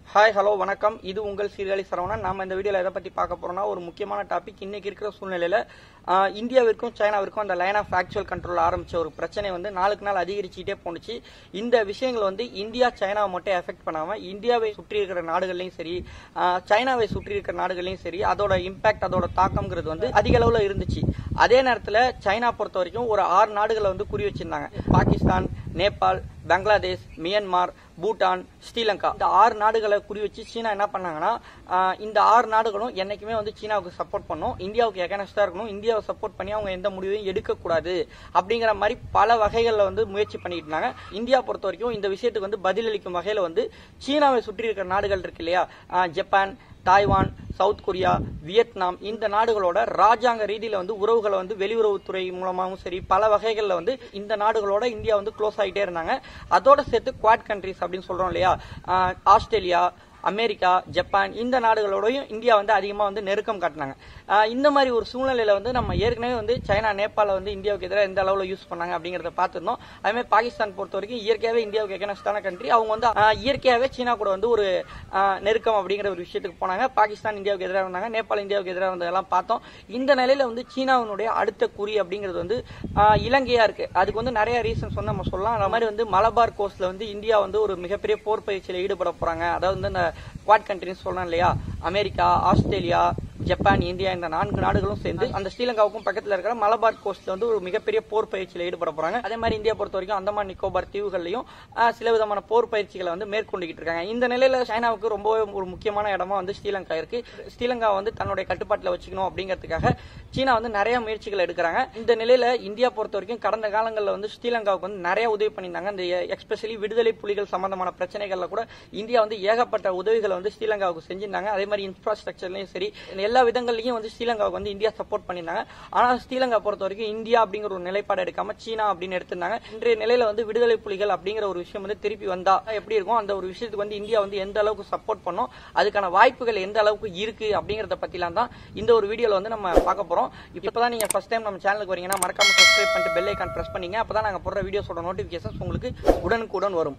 Hi hello வணக்கம். இது உங்கள் சீர்காழி சரவணன். நாம இந்த வீடியோல எதை பத்தி பார்க்க போறோம்னா ஒரு முக்கியமான டாபிக். இன்னைக்கு இருக்கிற சூழ்நிலையில இந்தியாவிற்கும் சைனாவிற்கும் அந்த லைன் ஆஃப் ஆக்சுவல் கண்ட்ரோல் ஆரம்பிச்ச ஒரு பிரச்சனை நாளுக்கு நாள் அதிகரிச்சுட்டே போனுச்சு. இந்த விஷயங்கள் இந்தியா சைனாவை மட்டும் எஃபெக்ட் பண்ணாம இந்தியாவை சுற்றி இருக்கிற நாடுகள்லயும் சரி, சைனாவை சுற்றி இருக்கிற நாடுகள்லயும் சரி அதோட இம்பாக்ட், அதோட தாக்கம்ங்கிறது அதிக அளவுல இருந்துச்சு. அதே நேரத்தில் சைனா பொறுத்த வரைக்கும் ஒரு 6 நாடுகளை குறி வச்சிருந்தாங்க. பாகிஸ்தான், நேபாள், பங்களாதேஷ், மியான்மர், பூட்டான், ஸ்ரீலங்கா. இந்த 6 நாடுகளை குறி வச்சு சீனா என்ன பண்ணாங்கன்னா, இந்த 6 நாடுகளும் என்னைக்குமே சீனாவுக்கு சப்போர்ட் பண்ணும், இந்தியாவுக்கு எகனஸ்டா இருக்கணும், இந்தியாவை சப்போர்ட் பண்ணி அவங்க எந்த முடிவையும் எடுக்கக்கூடாது அப்படிங்கிற மாதிரி பல வகைகள்ல முயற்சி பண்ணிட்டு இருந்தாங்க. இந்தியா பொறுத்த வரைக்கும் இந்த விஷயத்துக்கு பதிலளிக்கும் வகையில சீனாவை சுற்றி இருக்கிற நாடுகள் இருக்கு இல்லையா, Japan, Taiwan, South Korea, Vietnam, இந்த நாடுகளோட ராஜாங்க ரீதியில உறவுகளை வெளியுறவுத்துறை மூலமாகவும் சரி பல வகைகள்ல இந்த நாடுகளோட இந்தியா க்ளோஸ் ஆகிட்டே இருந்தாங்க. அதோட சேர்த்து குவாட் கண்ட்ரிஸ் அப்படின்னு சொல்றோம் இல்லையா, ஆஸ்திரேலியா, அமெரிக்கா, ஜப்பான், இந்த நாடுகளோடையும் இந்தியா அதிகமா நெருக்கம் காட்டினாங்க. இந்த மாதிரி ஒரு சூழ்நிலையில நம்ம ஏற்கனவே சைனா, நேபாள இந்தியாவுக்கு எதிராக எந்த அளவுல யூஸ் பண்ணாங்க அப்படிங்கறத பார்த்திருந்தோம். அதே மாதிரி பாகிஸ்தான் பொறுத்த வரைக்கும் இயற்கையாவே இந்தியாவுக்கு எகனஸ்டான கண்ட்ரி. அவங்க இயற்கையாவே சீனா கூட ஒரு நெருக்கம் அப்படிங்கிற ஒரு விஷயத்துக்கு போனாங்க. பாகிஸ்தான் இந்தியாவுக்கு எதிராக இருந்தாங்க, நேபாள் இந்தியாவுக்கு எதிராக வந்ததெல்லாம் பார்த்தோம். இந்த நிலையில சீனாவினுடைய அடுத்த குறி அப்படிங்கிறது இலங்கையா இருக்கு. அதுக்கு நிறைய ரீசன்ஸ் நம்ம சொல்லலாம். அந்த மாதிரி மலபார் கோஸ்ட்ல இந்தியா ஒரு மிகப்பெரிய போர் பயிற்சியில ஈடுபட போறாங்க. அதாவது இந்த குவாட் கண்ட்ரிஸ் சொல்றேன் இல்லையா, அமெரிக்கா, ஆஸ்திரேலியா, ஜப்பான், இந்தியா, இந்த 4 நாடுகளும் சேர்ந்து அந்த ஸ்ரீலங்காவுக்கும் பக்கத்தில் இருக்கிற மலபார் கோஸ்ட்ல ஒரு மிகப்பெரிய போர் பயிற்சியில் ஈடுபட போறாங்க. அதே மாதிரி இந்தியா பொறுத்த வரைக்கும் அந்தமான் நிக்கோபார் தீவுகள்லையும் சில விதமான போர் பயிற்சிகளை மேற்கொண்டுகிட்டு இருக்காங்க. இந்த நிலையில சைனாவுக்கு ரொம்பவே ஒரு முக்கியமான இடமா ஸ்ரீலங்கா இருக்கு. ஸ்ரீலங்கா தன்னுடைய கட்டுப்பாட்டில் வச்சுக்கணும் அப்படிங்கிறதுக்காக சீனா நிறைய முயற்சிகள் எடுக்கிறாங்க. இந்த நிலையில இந்தியா பொறுத்த வரைக்கும் கடந்த காலங்களில் ஸ்ரீலங்காவுக்கு நிறைய உதவி பண்ணியிருந்தாங்க. இந்த எஸ்பெஷலி விடுதலை புலிகள் சம்பந்தமான பிரச்சனைகள்ல கூட இந்தியா ஏகப்பட்ட உதவிகளை ஸ்ரீலங்காவுக்கு செஞ்சிருந்தாங்க. அதே மாதிரி இன்ஃப்ராஸ்ட்ரக்சர்லயும் சரி எல்லா விதங்கள்லயும் ஸ்ரீலங்காவுக்கு இந்தியா சப்போர்ட் பண்ணிருந்தாங்க. ஆனா ஸ்ரீலங்கா பொறுத்த வரைக்கும் இந்தியா அப்படிங்கிற ஒரு நிலைப்பாடு எடுக்காம சீனா அப்படின்னு எடுத்திருந்தாங்க. இன்றைய நிலையில விடுதலை புலிகள் அப்படிங்கிற ஒரு விஷயம் திருப்பி வந்தா எப்படி இருக்கும், அந்த ஒரு விஷயத்துக்கு இந்தியா எந்த அளவுக்கு சப்போர்ட் பண்ணும், அதுக்கான வாய்ப்புகள் எந்த அளவுக்கு இருக்கு அப்படிங்கறத பத்திலாம் தான் இந்த ஒரு வீடியோல நம்ம பார்க்க போறோம். இப்பதான் நீங்க ஃபர்ஸ்ட் டைம் நம்ம சேனலுக்கு வரீங்கன்னா மறக்காம சப்ஸ்கிரைப் பண்ணிட்டு பெல் ஐகான் பிரஸ் பண்ணீங்க. அப்பதான் நாங்க போடுற வீடியோஸோட நோட்டிபிகேஷன்ஸ் உங்களுக்கு உடனுக்குடன் வரும்.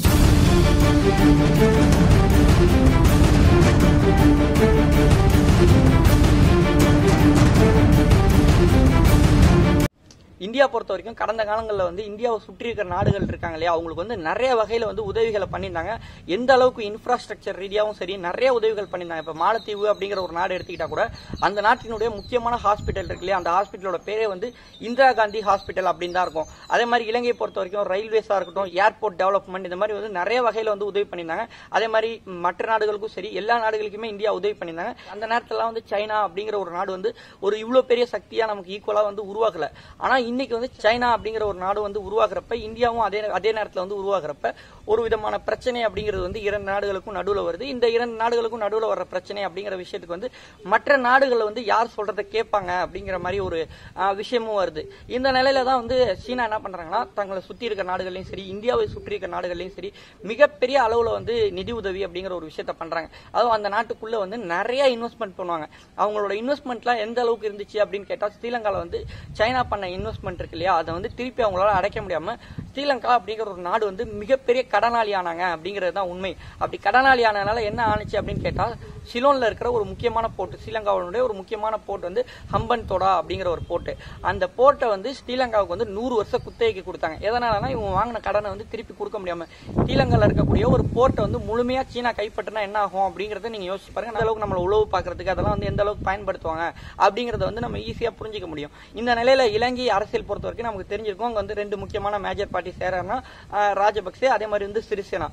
இந்தியா பொறுத்த வரைக்கும் கடந்த காலங்களில் இந்தியாவை சுற்றி இருக்கிற நாடுகள் இருக்காங்க இல்லையா, அவங்களுக்கு நிறைய வகையில உதவிகளை பண்ணியிருந்தாங்க. எந்த அளவுக்கு இன்ஃப்ராஸ்ட்ரக்சர் ரீதியாகவும் சரி நிறைய உதவிகள் பண்ணியிருந்தாங்க. இப்ப மாலத்தீவு அப்படிங்கிற ஒரு நாடு எடுத்துக்கிட்டா கூட அந்த நாட்டினுடைய முக்கியமான ஹாஸ்பிட்டல் இருக்கு இல்லையா, அந்த ஹாஸ்பிட்டலோட பேரே இந்திரா காந்தி ஹாஸ்பிட்டல் அப்படின்னு தான் இருக்கும். அதே மாதிரி இலங்கையை பொறுத்த வரைக்கும் ரயில்வேஸா இருக்கட்டும், ஏர்போர்ட் டெவலப்மெண்ட், இந்த மாதிரி நிறைய வகையில உதவி பண்ணியிருந்தாங்க. அதே மாதிரி மற்ற நாடுகளுக்கும் சரி எல்லா நாடுகளுக்குமே இந்தியா உதவி பண்ணியிருந்தாங்க. அந்த நேரத்துல சைனா அப்படிங்கிற ஒரு நாடு ஒரு இவ்வளவு பெரிய சக்தியா நமக்கு ஈக்குவலா உருவாக்கல. ஆனா இன்னைக்கு சைனா அப்படிங்கிற ஒரு நாடு உருவாகிறப்ப இந்தியாவும் அதே நேரத்தில் உருவாகிறப்ப ஒரு விதமான பிரச்சனை அப்படிங்கிறது 2 நாடுகளுக்கும் நடுவில் வருது. இந்த 2 நாடுகளுக்கும் நடுவில் வர்ற பிரச்சனை அப்படிங்கிற விஷயத்துக்கு மற்ற நாடுகள் யார் சொல்றதை கேட்பாங்க அப்படிங்கிற மாதிரி ஒரு விஷயமும் வருது. இந்த நிலையில தான் சீனா என்ன பண்றாங்கன்னா, தங்களை சுத்தி இருக்கிற நாடுகளையும் சரி இந்தியாவை சுற்றி இருக்கிற நாடுகளையும் சரி மிகப்பெரிய அளவுல நிதி உதவி அப்படிங்கிற ஒரு விஷயத்த பண்றாங்க. அதுவும் அந்த நாட்டுக்குள்ள நிறைய இன்வெஸ்ட்மெண்ட் பண்ணுவாங்க. அவங்களோட இன்வெஸ்ட்மெண்ட்லாம் எந்த அளவுக்கு இருந்துச்சு அப்படின்னு கேட்டா, ஸ்ரீலங்கால சைனா பண்ண இன்வெஸ்ட்மெண்ட் இருக்கு இல்லையா, அதை திருப்பி அவங்களால அடைக்க முடியாம ஸ்ரீலங்கா அப்படிங்கிற ஒரு நாடு மிகப்பெரிய கடனாளி ஆனாங்க அப்படிங்கிறது தான் உண்மை. அப்படி கடனாளி ஆனதுனால என்ன ஆனிச்சு அப்படின்னு கேட்டா, சிலோன்ல இருக்கிற ஒரு முக்கியமான போர்ட், ஸ்ரீலங்காவுடைய ஒரு முக்கியமான போர்ட் ஹம்பன் தோடா அப்படிங்கிற ஒரு போர்ட், அந்த போர்ட்டை ஸ்ரீலங்காவுக்கு 100 வருஷம் குத்தகைக்கு கொடுத்தாங்க. எதனாலனா இவங்க வாங்கின கடனை திருப்பி கொடுக்க முடியாம ஸ்ரீலங்கால இருக்கக்கூடிய ஒரு போர்ட்டை முழுமையா சீனா கைப்பற்றினா என்ன ஆகும் அப்படிங்கறத நீங்க யோசிச்சு பாருங்க. அந்த அளவுக்கு நம்மள உளவு பாக்குறதுக்கு அதெல்லாம் எந்த அளவுக்கு பயன்படுத்துவாங்க அப்படிங்கறத நம்ம ஈஸியா புரிஞ்சுக்க முடியும். இந்த நிலையில இலங்கை அரசியல் பொறுத்த வரைக்கும் நமக்கு தெரிஞ்சிருக்கும், அங்க 2 முக்கியமான மேஜர் பார்ட்டி சேரனா ராஜபக்சே, அதே மாதிரி சிறிசேனா.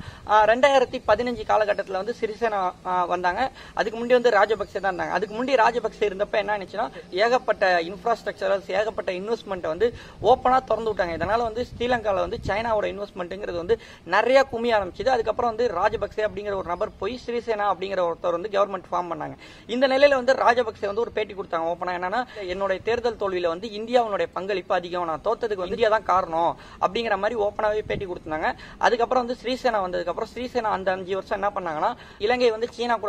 2015 காலகட்டத்தில் சிறிசேனா வந்தாங்க. அதுக்கு முன்னாடி ராஜபக்சே தான் இருந்தாங்க. அதுக்கு முன்னாடி ராஜபக்சே இருந்தப்ப என்ன ஆச்சுன்னா, ஏகப்பட்ட இன்ஃப்ராஸ்ட்ரக்சர் ஏகப்பட்ட இன்வெஸ்ட்மெண்ட் ஓப்பனா திறந்து விட்டாங்க. இதனால ஸ்ரீலங்கால சைனாவோட இன்வெஸ்ட்மெண்ட்ங்கிறது நிறைய குமிய ஆரம்பிச்சது. அதுக்கப்புறம் ராஜபக்சே அப்படிங்கிற ஒரு நபர் போய் சிறிசேனா அப்படிங்கிற ஒருத்தர் கவர்மெண்ட் ஃபார்ம் பண்ணாங்க. இந்த நிலையில ராஜபக்சே ஒரு பேட்டி கொடுத்தாங்க ஓப்பனா. என்னன்னா, என்னோட தேர்தல் தோல்வியில இந்தியாவுடைய பங்களிப்பு அதிகம், நான் தோத்ததுக்கு இந்தியா தான் காரணம் அப்படிங்கிற மாதிரி ஓப்பனாவே பேட்டி கொடுத்தாங்க. அதுக்கப்புறம் ஸ்ரீசேனா வந்ததுக்கு அப்புறம் ஸ்ரீசேனா அந்த 5 வருஷம் என்ன பண்ணாங்கன்னா, இலங்கை சீனா கூட போட்டு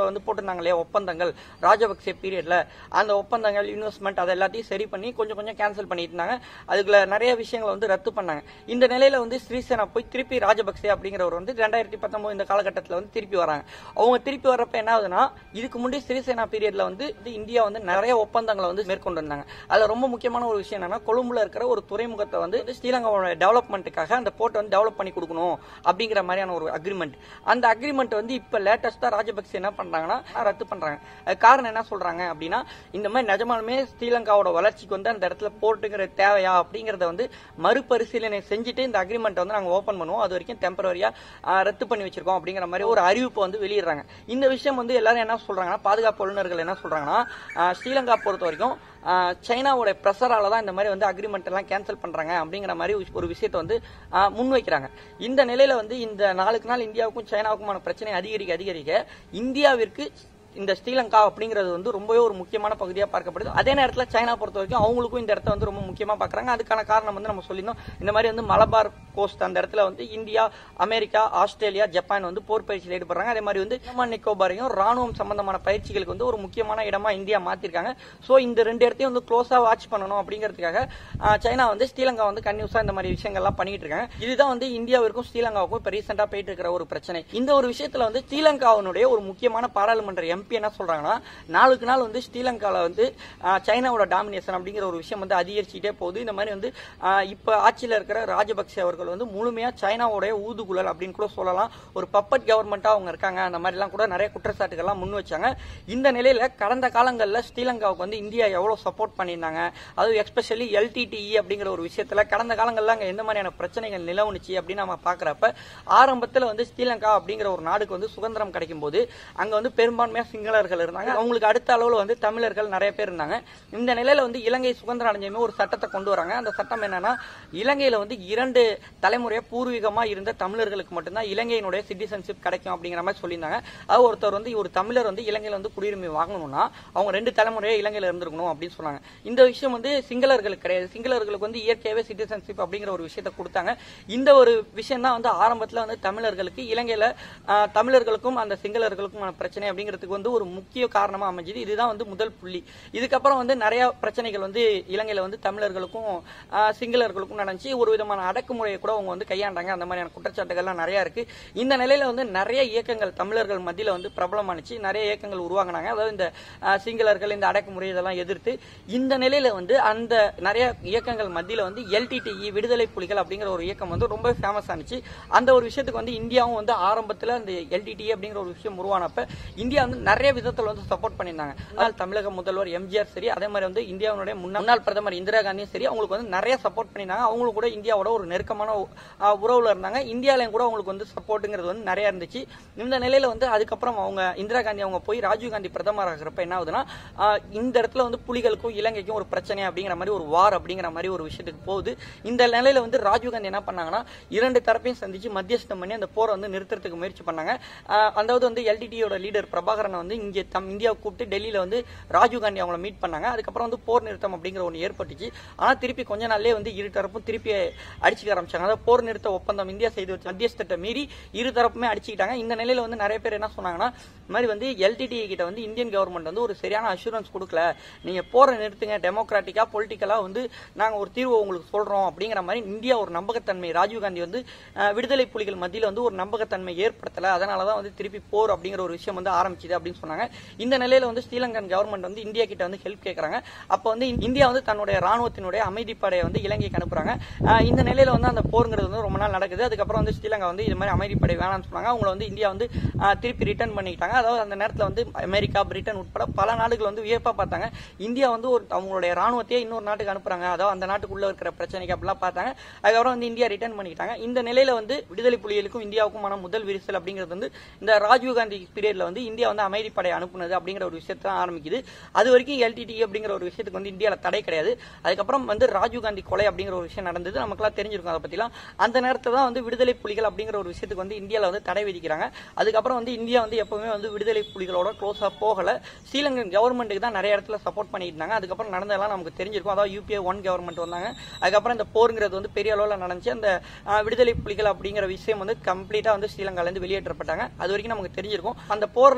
போட்டிருந்தாங்க இல்லையா ஒப்பந்தங்கள் ராஜபக்சே பீரியட்ல, அந்த ஒப்பந்தங்கள் இன்வெஸ்ட்மெண்ட் அதை எல்லாத்தையும் சரி பண்ணி கொஞ்சம் கொஞ்சம் கேன்சல் பண்ணிட்டு இருந்தாங்க. அதுக்குள்ள நிறைய விஷயங்களை வந்து ரத்து பண்ணாங்க. இந்த நிலையில வந்து ஸ்ரீசேனா போய் திருப்பி ராஜபக்சே அப்படிங்கிறவர் வந்து 2019 இந்த காலகட்டத்தில் வந்து திருப்பி வராங்க. அவங்க திருப்பி வர்றப்ப என்ன ஆகுதுன்னா, இதுக்கு முன்னாடி ஸ்ரீசேனா பீரியட்ல வந்து இந்தியா வந்து நிறைய ஒப்பந்தங்களை வந்து மேற்கொண்டு வந்தாங்க. அதுல ரொம்ப முக்கியமான ஒரு விஷயம் என்னன்னா, கொழும்புல இருக்கிற ஒரு துறைமுகத்தை வந்து ஸ்ரீலங்காவோட டெவலப்மெண்ட்டுக்காக அந்த போர்ட் வந்து டெவலப் பண்ணி கொடுக்கணும் அப்படிங்கிற மாதிரியான ஒரு அக்ரிமெண்ட். அந்த அக்ரிமெண்ட் வந்து இப்ப லேட்டஸ்டா ராஜபக்சே என்ன பண்றாங்கன்னா ரத்து பண்றாங்க. காரணம் என்ன சொல்றாங்க அப்படின்னா, இந்த மாதிரி நிஜமாலுமே ஸ்ரீலங்காவோட வளர்ச்சிக்கு வந்து அந்த இடத்துல போர்ட்டுங்கிற தேவையா அப்படிங்கறத வந்து மறுபரிசீலனை செஞ்சுட்டு இந்த அக்ரிமெண்ட் வந்து நாங்க ஓபன் பண்ணுவோம், அது வரைக்கும் டெம்பரரியா ரத்து பண்ணி வச்சிருக்கோம் அப்படிங்கிற மாதிரி ஒரு அறிவிப்பு வந்து வெளியிடுறாங்க. இந்த விஷயம் வந்து எல்லாரும் என்ன சொல்றாங்கன்னா, பாதுகாப்பு வல்லுநர்கள் என்ன சொல்றாங்கன்னா, ஸ்ரீலங்கா பொறுத்த வரைக்கும் சைனாவோட பிரஷரால தான் இந்த மாதிரி வந்து அக்ரிமெண்ட் எல்லாம் கேன்சல் பண்றாங்க அப்படிங்கிற மாதிரி ஒரு விஷயத்தை வந்து முன்வைக்கிறாங்க. இந்த நிலையில வந்து இந்த நாளுக்கு நாள் இந்தியாவுக்கும் சைனாவுக்குமான பிரச்சனை அதிகரிக்க இந்தியாவிற்கு இந்த ஸ்ரீலங்கா அப்படிங்கிறது வந்து ரொம்பவே ஒரு முக்கியமான பகுதியா பார்க்கப்படுது. அதே நேரத்தில் சைனா பொறுத்த வரைக்கும் அவங்களுக்கும் இந்த இடத்த வந்து ரொம்ப முக்கியமா பாக்குறாங்க. அதுக்கான காரணம் வந்து நம்ம சொல்லியிருந்தோம், இந்த மாதிரி வந்து மலபார் கோஸ்ட் அந்த இடத்துல வந்து இந்தியா, அமெரிக்கா, ஆஸ்திரேலியா, ஜப்பான் வந்து போர் பயிற்சியில் ஈடுபடுறாங்க. அதே மாதிரி வந்து அந்தமான் நிக்கோபாரையும் ராணுவம் சம்பந்தமான பயிற்சிகளுக்கு வந்து ஒரு முக்கியமான இடமா இந்தியா மாத்திருக்காங்க. சோ இந்த ரெண்டு இடத்தையும் வந்து க்ளோஸா வாட்ச் பண்ணணும் அப்படிங்கிறதுக்காக சைனா வந்து ஸ்ரீலங்கா வந்து கன்யூஸா இந்த மாதிரி விஷயங்கள்லாம் பண்ணிட்டு இருக்காங்க. இதுதான் வந்து இந்தியாவிற்கும் ஸ்ரீலங்காவுக்கும் இப்ப ரீசெண்டா போயிட்டு இருக்கிற ஒரு பிரச்சனை. இந்த ஒரு விஷயத்துல வந்து ஸ்ரீலங்காவினுடைய ஒரு முக்கியமான பாராளுமன்ற எம்பி என்ன சொல்றாங்கன்னா, நாளுக்கு நாள் வந்து ஸ்ரீலங்கால வந்து சைனாவோட டாமினேஷன் அப்படிங்கிற ஒரு விஷயம் வந்து அதிகரிச்சுட்டே போகுது. இந்த மாதிரி வந்து இப்ப ஆட்சியில் இருக்கிற ராஜபக்சே அவர்கள் வந்து முழுமையா சைனாவோட ஊதுகுழல் அப்படின்னு கூட சொல்லலாம், ஒரு பப்பட் கவர்மெண்டா அவங்க இருக்காங்க, அந்த மாதிரி எல்லாம் கூட நிறைய குற்றச்சாட்டுகள்லாம் முன் வச்சாங்க. இந்த நிலையில கடந்த காலங்களில் ஸ்ரீலங்காவுக்கு வந்து இந்தியா எவ்வளவு சப்போர்ட் பண்ணியிருந்தாங்க, அதுவும் எஸ்பெஷலி LTTE அப்படிங்கிற ஒரு விஷயத்துல கடந்த காலங்கள்ல அங்க எந்த மாதிரியான பிரச்சனைகள் நிலவுனுச்சு அப்படின்னு நம்ம பாக்குறப்ப, ஆரம்பத்துல வந்து ஸ்ரீலங்கா அப்படிங்கிற ஒரு நாடுக்கு வந்து சுதந்திரம் கிடைக்கும் போது அங்க வந்து பெரும்பான்மையா சிங்களர்கள் இருந்தாங்க. அவங்களுக்கு அடுத்த அளவுல வந்து தமிழர்கள் நிறைய பேர் இருந்தாங்க. இந்த நிலையில வந்து இலங்கை சுதந்திரம் அடைஞ்சமே ஒரு சட்டத்தை கொண்டு வராங்க. அந்த சட்டம் என்னன்னா, இலங்கையில வந்து 2 தலைமுறையா பூர்வீகமா இருந்த தமிழர்களுக்கு மட்டும்தான் இலங்கையினுடைய சிட்டிசன்ஷிப் கிடைக்கும் அப்படிங்கிற மாதிரி சொல்லியிருந்தாங்க. அது ஒருத்தர் வந்து ஒரு தமிழர் வந்து இலங்கையில வந்து குடியுரிமை வாங்கணும்னா அவங்க 2 தலைமுறையா இலங்கையில இருந்திருக்கணும் அப்படின்னு சொன்னாங்க. இந்த விஷயம் வந்து சிங்களர்களுக்கு கிடையாது. சிங்களர்களுக்கு வந்து இயற்கையாவே சிட்டிசன்ஷிப் அப்படிங்கிற ஒரு விஷயத்தை கொடுத்தாங்க. இந்த ஒரு விஷயம் தான் வந்து ஆரம்பத்துல வந்து தமிழர்களுக்கு இலங்கையில தமிழர்களுக்கும் அந்த சிங்களர்களுக்கும் பிரச்சனை அப்படிங்கிறதுக்கு வந்து ஒரு முக்கிய காரணமா அமைஞ்சது. இதுதான் வந்து முதல் புள்ளி. இதுக்கப்புறம் வந்து நிறைய பிரச்சனைகள் வந்து இலங்கையில வந்து தமிழர்களுக்கும் சிங்களர்களுக்கும் நடந்துச்சு. ஒரு விதமான அடக்குமுறையை கூட அவங்க வந்து கையாண்டாங்க. அந்த மாதிரியான குற்றச்சாட்டுகள்லாம் நிறைய இருக்கு. இந்த நிலையில வந்து நிறைய இயக்கங்கள் தமிழர்கள் மத்தியில வந்து பிரபலமானுச்சு. நிறைய இயக்கங்கள் உருவாங்கினாங்க. அதாவது இந்த சிங்களர்கள் இந்த அடக்குமுறை இதெல்லாம் எதிர்த்து. இந்த நிலையில வந்து அந்த நிறைய இயக்கங்கள் மத்தியில வந்து LTTE விடுதலை புலிகள் அப்படிங்கிற ஒரு இயக்கம் வந்து ரொம்ப ஃபேமஸ் ஆனிச்சு. அந்த ஒரு விஷயத்துக்கு வந்து இந்தியாவும் வந்து ஆரம்பத்துல அந்த LTTE அப்படிங்கிற ஒரு விஷயம் உருவானப்ப இந்தியா வந்து நிறைய விதத்தில் வந்து சப்போர்ட் பண்ணியிருந்தாங்க. அதனால் தமிழக முதல்வர் எம்ஜிஆர் சரி, அதே மாதிரி வந்து இந்தியாவுடைய முன்னாள் பிரதமர் இந்திரா காந்தியும் சரி, அவங்களுக்கு வந்து நிறைய சப்போர்ட் பண்ணியிருந்தாங்க. அவங்களுக்கு கூட இந்தியாவோட ஒரு நெருக்கமான உறவுல இருந்தாங்க. இந்தியாலையும் கூட அவங்களுக்கு வந்து சப்போர்ட்டுங்கிறது வந்து நிறைய இருந்துச்சு. இந்த நிலையில வந்து அதுக்கப்புறம் அவங்க இந்திரா காந்தி அவங்க போய் ராஜீவ் காந்தி பிரதமர் ஆகிறப்ப என்ன ஆகுதுன்னா, இந்த இடத்துல வந்து புலிகளுக்கும் இலங்கைக்கும் ஒரு பிரச்சனை அப்படிங்கிற மாதிரி ஒரு வார் அப்படிங்கிற மாதிரி ஒரு விஷயத்துக்கு போகுது. இந்த நிலையில வந்து ராஜீவ் காந்தி என்ன பண்ணாங்கன்னா, 2 தரப்பையும் சந்திச்சு மத்தியஸ்தம் பண்ணி அந்த போரை வந்து நிறுத்துறதுக்கு முயற்சி பண்ணாங்க. அதாவது வந்து LTTE லீடர் பிரபாகரன் வந்து இங்க இந்தியாவை கூப்பிட்டு டெல்லியில வந்து ராஜீவ் காந்தி அவங்கள மீட் பண்ணாங்க. அதுக்கப்புறம் வந்து போர் நிறுத்தம் அப்படிங்கிற ஒன்று ஏற்பட்டுச்சு. ஆனா திருப்பி கொஞ்ச நாள்லயே வந்து இரு தரப்பும் திருப்பி அடிச்சுக்க ஆரம்பிச்சாங்க. அதாவது போர் நிறுத்த ஒப்பந்தம் இந்தியா செய்து வச்ச மத்தியஸ்தத்தை மீறி இரு தரப்புமே அடிச்சுக்கிட்டாங்க. இந்த நிலையில வந்து நிறைய பேர் என்ன சொன்னாங்கன்னா, இந்த மாதிரி வந்து LTTE கிட்ட வந்து இந்தியன் கவர்மெண்ட் வந்து ஒரு சரியான அஷூரன்ஸ் கொடுக்கல, நீங்க போரை நிறுத்துங்க, டெமோக்ராட்டிக்கா பொலிட்டிக்கலா வந்து நாங்க ஒரு தீர்வு உங்களுக்கு சொல்றோம் அப்படிங்கிற மாதிரி இந்தியா ஒரு நம்பகத்தன்மை ராஜீவ் காந்தி வந்து விடுதலை புலிகள் மத்தியில வந்து ஒரு நம்பகத்தன்மை ஏற்படுத்தல. அதனாலதான் வந்து திருப்பி போர் அப்படிங்கிற ஒரு விஷயம் வந்து ஆரம்பிச்சது அப்படின்னு சொன்னாங்க. இந்த நிலையில வந்து ஸ்ரீலங்கன் கவர்மெண்ட் வந்து இந்தியா கிட்ட வந்து ஹெல்ப் கேட்கறாங்க. அப்ப வந்து இந்தியா வந்து தன்னுடைய ராணுவத்தினுடைய அமைதிப்படையை வந்து இலங்கைக்கு அனுப்புறாங்க. இந்த நிலையில வந்து அந்த போருங்கிறது வந்து ரொம்ப நாள் நடக்குது. அதுக்கப்புறம் வந்து ஸ்ரீலங்கா வந்து இது மாதிரி அமைதிப்படை வேணாம்னு சொன்னாங்க. அவங்களை வந்து இந்தியா வந்து திருப்பி ரிட்டர்ன் பண்ணிட்டாங்க. அதாவது அந்த நேரத்தில் வந்து அமெரிக்கா, பிரிட்டன் உட்பட பல நாடுகள் வந்து வியப்பா பார்த்தாங்க. இந்தியா வந்து ஒரு அவங்களுடைய ராணுவத்தையே இன்னொரு நாட்டுக்கு அனுப்புறாங்க, அதாவது அந்த நாட்டுக்குள்ள இருக்கிற பிரச்சனைக்கு அப்படிலாம் பார்த்தாங்க. அதுக்கப்புறம் வந்து இந்தியா ரிட்டர்ன் பண்ணிட்டாங்க. இந்த நிலையில வந்து விடுதலை புலிகளுக்கும் இந்தியாவுக்குமான முதல் விரிசல் அப்படிங்கிறது வந்து இந்த ராஜீவ் காந்தி பீரியட்ல வந்து இந்தியா வந்து அமைதிப்படை அனுப்புனது அப்படிங்கிற ஒரு விஷயத்தை ஆரம்பிக்குது. அது வரைக்கும் LTTE அப்படிங்கிற ஒரு விஷயத்துக்கு வந்து இந்தியாவில் தடை கிடையாது. அதுக்கப்புறம் வந்து ராஜீவ் காந்தி கொலை அப்படிங்கிற ஒரு விஷயம் நடந்தது, நமக்குலாம் தெரிஞ்சிருக்கும். அதை பத்திலாம் அந்த நேரத்தில் தான் வந்து விடுதலை புலிகள் அப்படிங்கிற ஒரு விஷயத்துக்கு வந்து இந்தியாவில் வந்து தடை விதிக்கிறாங்க. அதுக்கப்புறம் வந்து இந்தியா வந்து எப்பவுமே வந்து விடுதலை புலிகளோட க்ளோஸா போகல, ஸ்ரீலங்கன் கவர்மெண்ட்டுக்கு தான் நிறைய இடத்துல சப்போர்ட் பண்ணிட்டு இருந்தாங்க. அதுக்கப்புறம் நடந்ததெல்லாம் நமக்கு தெரிஞ்சிருக்கும். அதாவது UPA 1 கவர்மெண்ட் வந்தாங்க. அதுக்கப்புறம் இந்த போருங்கிறது வந்து பெரிய அளவில் நடந்துச்சு. அந்த விடுதலை புலிகள் அப்படிங்கிற விஷயம் வந்து கம்ப்ளீட்டா வந்து ஸ்ரீலங்கால இருந்து வெளியேற்றப்பட்டாங்க. அது வரைக்கும் நமக்கு தெரிஞ்சிருக்கும். அந்த போர்ல வந்து இந்தியா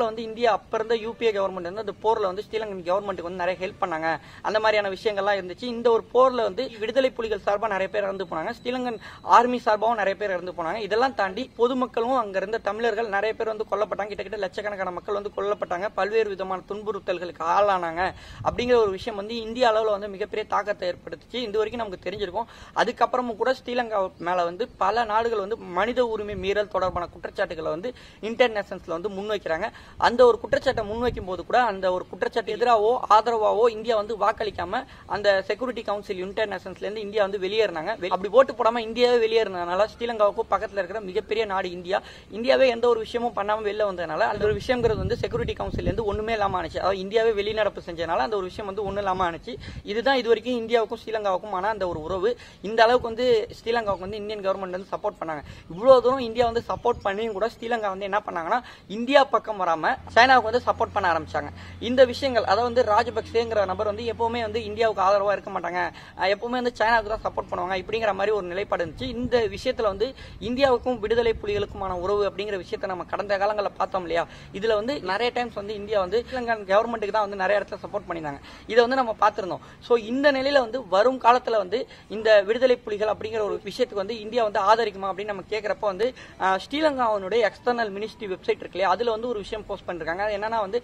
இந்தியா அப்ப இருந்த யூபிஏ கவர்மெண்ட் வந்து அந்த போர்ல வந்து ஸ்ரீலங்கன் கவர்மெண்ட்டுக்கு வந்து நிறைய ஹெல்ப் பண்ணாங்க. அந்த மாதிரியான விஷயங்கள்லாம் இருந்துச்சு. இந்த ஒரு போர்ல வந்து விடுதலை புலிகள் சார்பா நிறைய பேர் இறந்து போனாங்க. ஸ்ரீலங்கன் ஆர்மி சார்பாவும் நிறைய பேர் இறந்து போனாங்க. இதெல்லாம் தாண்டி பொதுமக்களும் அங்க இருந்த தமிழர்கள் நிறைய பேர் வந்து கொல்லப்பட்டாங்க. கிட்டத்தட்ட லட்சக்கணக்கான மக்கள் வந்து கொல்லப்பட்டாங்க. பல்வேறு விதமான துன்புறுத்தல்களுக்கு ஆளானாங்க. அப்படிங்கிற ஒரு விஷயம் வந்து இந்திய அளவுல வந்து மிகப்பெரிய தாக்கத்தை ஏற்படுத்திச்சு. இது வரைக்கும் நமக்கு தெரிஞ்சிருக்கும். அதுக்கப்புறமும் கூட ஸ்ரீலங்கா மேல வந்து பல நாடுகள் வந்து மனித உரிமை மீறல் தொடர்பான குற்றச்சாட்டுகளை வந்து இன்டர்நேஷனல்ஸ்ல வந்து முன்வைக்கிறாங்க. அந்த ஒரு குற்றச்சாட்டை முன்வைக்கும் போது கூட அந்த ஒரு குற்றச்சாட்டு எதிராவோ ஆதரவாவோ இந்தியா வந்து வாக்களிக்காம அந்த செக்யூரிட்டி கவுன்சில் இன்டர்நேஷனல்ஸ்ல இருந்து இந்தியா வந்து வெளியேறினாங்க. அப்படி ஓட்டு போடாம இந்தியாவே வெளியேறினதுனால ஸ்ரீலங்காவுக்கும் பக்கத்துல இருக்கிற மிகப்பெரிய நாடு இந்தியாவே எந்த ஒரு விஷயமும் பண்ணாம வெளில வந்ததுனால அந்த ஒரு விஷயம்ங்கிறது வந்து செக்யூரிட்டி கவுன்சில் இருந்து ஒண்ணுமே இல்லாம ஆனிச்சு. அதாவது இந்தியாவே வெளிநடப்பு செஞ்சனால அந்த ஒரு விஷயம் வந்து ஒண்ணு இல்லாம ஆனிச்சு. இதுதான் இது வரைக்கும் இந்தியாவுக்கும் ஸ்ரீலங்காவுக்கும் ஆன அந்த ஒரு உறவு. இந்த அளவுக்கு வந்து ஸ்ரீலங்காவுக்கு வந்து இந்தியன் கவர்மெண்ட் வந்து சப்போர்ட் பண்ணாங்க. இவ்வளவு தூரம் இந்தியா வந்து சப்போர்ட் பண்ணியும் கூட ஸ்ரீலங்கா வந்து என்ன பண்ணாங்கன்னா இந்தியா பக்கம் வராம சைனாவுக்கு வந்து சப்போர்ட் பண்ண ஆரம்பிச்சாங்க. இந்த விஷயங்கள் அதாவது வந்து ராஜபக்சேங்கிற நபர் வந்து எப்பவுமே வந்து இந்தியாவுக்கு ஆதரவா இருக்க மாட்டாங்க, எப்பவுமே வந்து சைனாவுக்கு தான் சப்போர்ட் பண்ணுவாங்க இப்படிங்கிற மாதிரி ஒரு நிலைப்பாடு இருந்துச்சு. இந்த விஷயத்துல வந்து இந்தியாவுக்கும் விடுதலை புலிகளுக்குமான உறவு அப்படிங்கிற விஷயத்தை நம்ம கடந்த காலங்களில் பார்த்தோம் இல்லையா. இதுல வந்து நிறைய டைம்ஸ் வந்து இந்தியா வந்து ஸ்ரீலங்கன் கவர்மெண்ட்டுக்கு தான் வந்து நிறைய இடத்துல சப்போர்ட் பண்ணினாங்க. இதை வந்து நம்ம பார்த்திருந்தோம். சோ இந்த நிலையில வந்து வரும் காலத்துல வந்து இந்த விடுதலை புலிகள் அப்படிங்கிற ஒரு விஷயத்துக்கு வந்து இந்தியா வந்து ஆதரிக்குமா அப்படின்னு நம்ம கேட்கிறப்ப வந்து ஸ்ரீலங்காவுடைய எக்ஸ்டர்னல் மினிஸ்ட்ரி வெப்சைட் இருக்கு இல்லையா, அதுல வந்து ஒரு விஷயம் போஸ்ட் பண்ணிருக்காங்க. அது என்னன்னா வந்து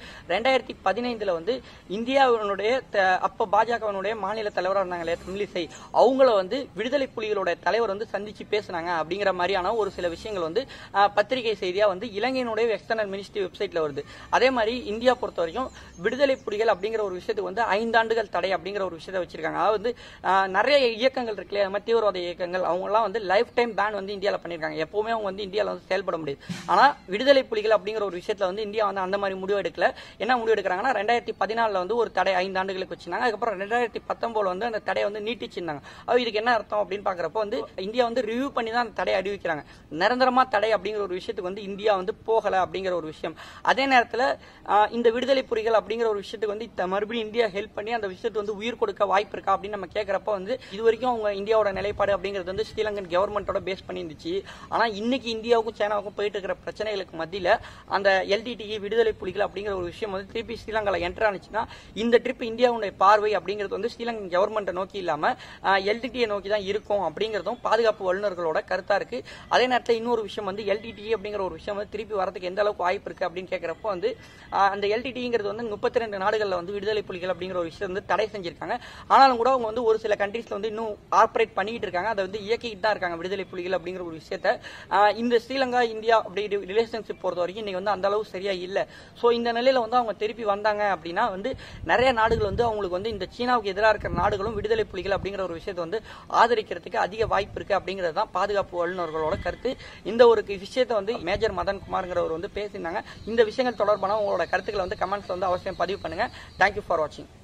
2015 வந்து இந்தியாவினுடைய அப்ப பாஜகவினுடைய மாநில தலைவராக இருந்தாங்க தமிழிசை, அவங்கள வந்து விடுதலை புலிகளோட தலைவர் வந்து சந்திச்சு பேசினாங்க அப்படிங்கிற மாதிரியான ஒரு சில விஷயங்கள் வந்து பத்திரிகை செய்தியா வந்து இலங்கையினுடைய எக்ஸ்டர்னல் மினிஸ்ட்ரி வெப்சைட்ல வருது. அதே மாதிரி இந்தியா பொறுத்த வரைக்கும் விடுதலை புலிகள் அப்படிங்கிற ஒரு விஷயத்துக்கு வந்து 5 ஆண்டுகள் தடை அப்படிங்கிற ஒரு விஷயத்தை வச்சிருக்காங்க. அதாவது நிறைய இயக்கங்கள் இருக்குல்ல, அது மாதிரி தீவிரவாத இயக்கங்கள் அவங்க எல்லாம் வந்து லைஃப் டைம் பேன் வந்து இந்தியால பண்ணிருக்காங்க. எப்பவுமே அவங்க வந்து இந்தியால வந்து செயல்பட முடியாது. ஆனா விடுதலை புலிகள் அப்படிங்கிற ஒரு விஷயத்துல வந்து இந்தியா வந்து அந்த மாதிரி முடிவு எடுக்கல. என்ன முடிவு எடுக்கிறாங்கன்னா 2014 வந்து ஒரு தடை 5 ஆண்டுகளுக்கு வச்சிருந்தாங்க. அதுக்கப்புறம் 2019 வந்து அந்த தடையை வந்து நீட்டிச்சிருந்தாங்க. இதுக்கு என்ன அர்த்தம் அப்படின்னு பாக்குறப்ப வந்து இந்தியா வந்து ரிவ்யூ பண்ணி தான் அந்த தடை அறிவிக்கிறாங்க. நிரந்தரமா தடை அப்படிங்கிற ஒரு விஷயத்துக்கு வந்து இந்தியா வந்து போகல அப்படிங்கிற ஒரு விஷயம். அதே நேரத்தில் இந்த விடுதலை புலிகள் அப்படிங்கிற ஒரு விஷயத்துக்கு வந்து மறுபடியும் இந்தியா ஹெல்ப் பண்ணி அந்த விஷயத்தை வந்து உயிர் கொடுக்க வாய்ப்பு இருக்கா அப்படின்னு நம்ம கேட்கிறப்ப வந்து இது வரைக்கும் அவங்க இந்தியாவோட நிலைப்பாடு அப்படிங்கிறது வந்து ஸ்ரீலங்கன் கவர்மெண்டோட பேஸ் பண்ணி இருந்துச்சு. ஆனா இன்னைக்கு இந்தியாவுக்கும் சைனாவுக்கும் போயிட்டு இருக்கிற பிரச்சனைகளுக்கு மத்தியில அந்த எல்டிடிஇ விடுதலை புலிகள் அப்படிங்கிற ஒரு விஷயம் வந்து திருப்பி ஸ்ரீலங்கால என்டர் ஆனிச்சுன்னா இந்த ட்ரிப் இந்தியாவுடைய பார்வை அப்படிங்கிறது வந்து ஸ்ரீலங்கன் கவர்மெண்ட் நோக்கி இல்லாம எல்டிடியை நோக்கி தான் இருக்கும் அப்படிங்கிறதும் பாதுகாப்பு வல்லுநர்களோட கருத்தா இருக்கு. அதே நேரத்தில் இன்னொரு விஷயம் வந்து எல்டிடிஇ அப்படிங்கிற ஒரு விஷயம் வந்து திருப்பி வரதுக்கு எந்த அளவுக்கு வாய்ப்பு இருக்கு அப்படின்னு கேட்கிறப்போ வந்து அந்த எல்டிடிங்கிறது வந்து 32 நாடுகள்ல வந்து விடுதலை புலிகள் அப்படிங்கிற ஒரு விஷயம் வந்து தடை செஞ்சிருக்காங்க. ஆனாலும் கூட அவங்க வந்து ஒரு சில கண்ட்ரீஸ்ல வந்து இன்னும் ஆப்ரேட் பண்ணிட்டு இருக்காங்க, அதை வந்து இயக்கிட்டு தான் இருக்காங்க விடுதலை புலிகள் அப்படிங்கிற ஒரு விஷயத்த. இந்த ஸ்ரீலங்கா இந்தியா அப்படி ரிலேஷன்ஷிப் பொறுத்த வரைக்கும் இன்னைக்கு வந்து அந்த அளவு சரியா இல்ல. சோ இந்த நிலையில வந்து அவங்க திருப்பி வந்தாங்க அப்படின்னா வந்து நிறைய நாடுகள் வந்து அவங்களுக்கு வந்து இந்த சீனாவுக்கு எதிராக இருக்கிற நாடுகளும் விடுதலை புலிகள் அப்படிங்கிற ஒரு விஷயத்தை வந்து ஆதரிக்கிறதுக்கு அதிக வாய்ப்பு இருக்கு அப்படிங்கிறது தான் பாதுகாப்பு வல்லுநர்களோட கருத்து. இந்த ஒரு விஷயத்தை வந்து மேஜர் மதன் குமார்ங்கிறவர் வந்து பேசினாங்க. இந்த விஷயங்கள் தொடர்பான உங்களோட கருத்துக்களை வந்து கமெண்ட்ஸ் வந்து அவசியம் பதிவு பண்ணுங்க. தேங்க்யூ ஃபார் வாட்சிங்.